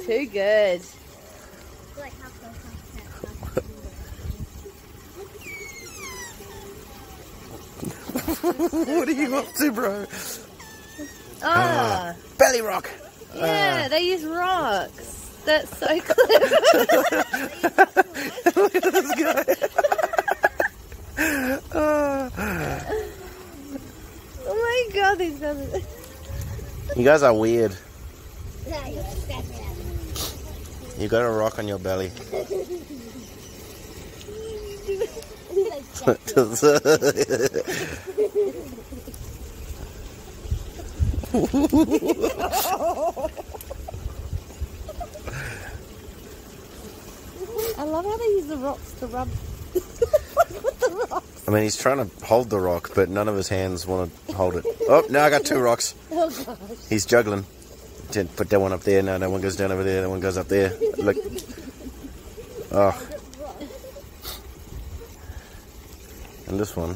too good. What are you up to, bro? Ah, belly rock. yeah, they use rocks. That's so clever. Look at this guy. Oh my god, these guys. You guys are weird. You got a rock on your belly. I love how they use the rocks to rub with the rocks. I mean, he's trying to hold the rock, but none of his hands want to hold it. Oh, now I got 2 rocks. Oh gosh. He's juggling. Put that one up there. No, that one goes down over there. That one goes up there. Look. Oh. And this one.